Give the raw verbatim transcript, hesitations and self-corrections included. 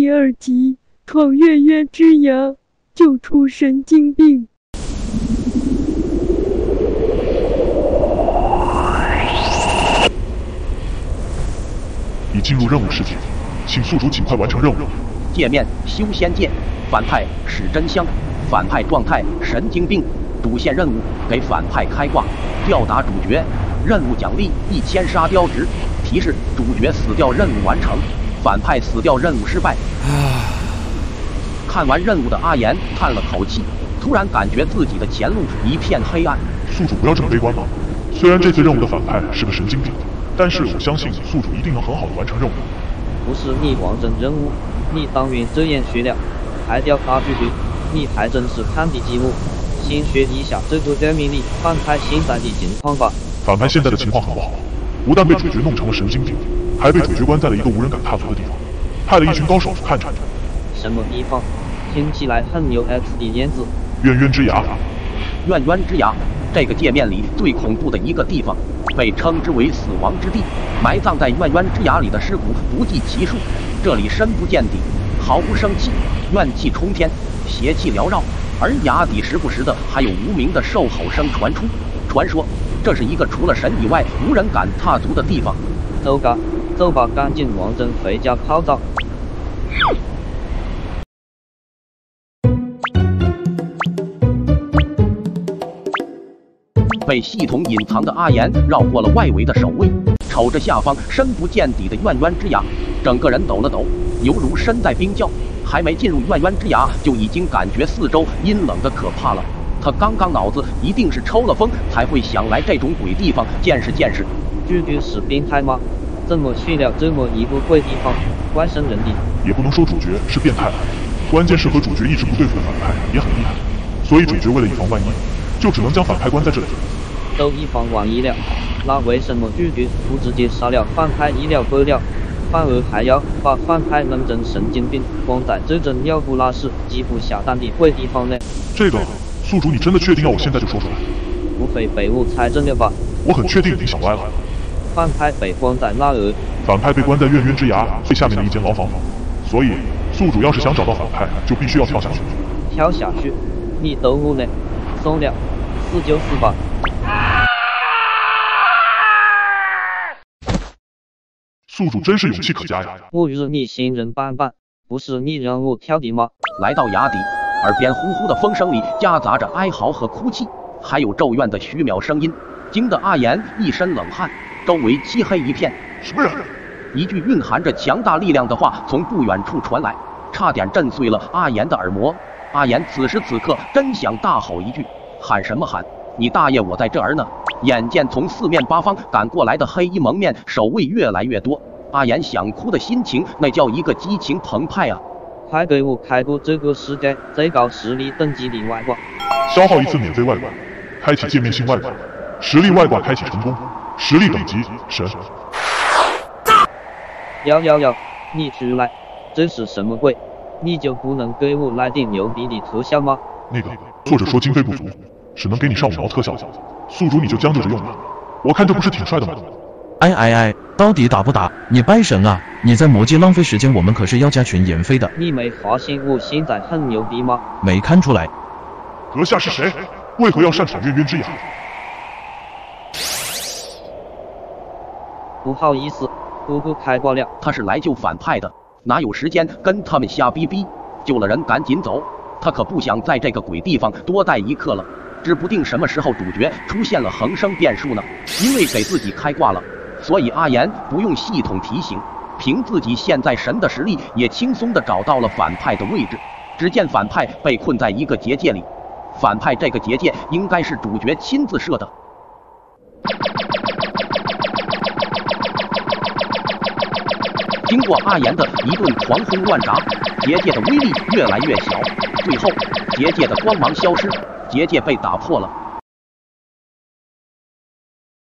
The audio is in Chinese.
第二集，闯月月之牙，救出神经病。 已进入任务世界，请宿主尽快完成任务。 界面修仙界，反派史真香，反派状态神经病。主线任务给反派开挂，吊打主角。任务奖励一千沙雕值。提示：主角死掉，任务完成；反派死掉，任务失败。看完任务的阿岩叹了口气，突然感觉自己的前路一片黑暗。 宿主不要这么悲观嘛！虽然这次任务的反派是个神经病，但是我相信宿主一定能很好的完成任务。 不是你完成任务，你当然这样学了，还吊打主角，你还真是看低积木。先学一下这个电迷你反派现在的情况吧。 反派现在的情况很不好，不但被主角弄成了神经病，还被主角关在了一个无人敢踏足的地方，派了一群高手看着。 什么地方？听起来很有 X 的样子。 渊渊之崖。 渊渊之崖，这个界面里最恐怖的一个地方，被称之为死亡之地。埋葬在渊渊之崖里的尸骨不计其数，这里深不见底，毫不生气，怨气冲天，邪气缭绕。而崖底时不时的还有无名的兽吼声传出，传说这是一个除了神以外无人敢踏足的地方。 走吧，走吧，赶紧完成回家泡澡。 被系统隐藏的阿岩绕过了外围的守卫，瞅着下方深不见底的渊渊之崖，整个人抖了抖，犹如身在冰窖。还没进入渊渊之崖，就已经感觉四周阴冷的可怕了。他刚刚脑子一定是抽了风，才会想来这种鬼地方见识见识。 主角是变态吗？怎么去了这么一个鬼地方？怪瘆人的。 也不能说主角是变态，关键是和主角一直不对付的反派也很厉害，所以主角为了以防万一，就只能将反派关在这里。 都以防万一了，那为什么主角不直接杀了反派一了百了？反而还要把反派弄成神经病，关在这种鸟不拉屎、鸡不下蛋的鬼地方呢？ 这个，宿主，你真的确定要我现在就说出来？ 不会被我猜中了吧？ 我很确定你想歪了。 反派被关在哪儿？ 反派被关在渊渊之崖最下面的一间牢房，所以宿主要是想找到反派，就必须要跳下去。 跳下去？你逗我呢？算了，死就死吧。 宿主真是勇气可嘉呀！ 我日你仙人板板，不是你让我跳的吗？ 来到崖底，耳边呼呼的风声里夹杂着哀嚎和哭泣，还有咒怨的虚渺声音，惊得阿岩一身冷汗，周围漆黑一片。 什么人？ 一句蕴含着强大力量的话从不远处传来，差点震碎了阿岩的耳膜。阿岩此时此刻真想大吼一句：喊什么喊？你大爷，我在这儿呢！眼见从四面八方赶过来的黑衣蒙面守卫越来越多，阿岩想哭的心情那叫一个激情澎湃啊！ 快给我开过这个世界最高实力等级的外挂！ 消耗一次免费外挂，开启界面性外挂，实力外挂开启成功，实力等级神。 要要要，你出来！这是什么鬼？你就不能给我来点牛逼的特效吗？ 那个作者说经费不足，只能给你上五毛特效，宿主你就将就着用吧。我看这不是挺帅的吗？ 哎哎哎，到底打不打？你拜神啊！你在魔界浪费时间，我们可是要加群研飞的。 你没发现我现在很牛逼吗？ 没看出来。 阁下是谁？为何要擅闯渊渊之崖？ 不好意思，哥哥开挂了。 他是来救反派的，哪有时间跟他们瞎逼逼？救了人赶紧走，他可不想在这个鬼地方多待一刻了。指不定什么时候主角出现了恒生变数呢。因为给自己开挂了，所以阿岩不用系统提醒，凭自己现在神的实力也轻松地找到了反派的位置。只见反派被困在一个结界里，反派这个结界应该是主角亲自设的。经过阿岩的一顿狂轰乱炸，结界的威力越来越小，最后结界的光芒消失，结界被打破了。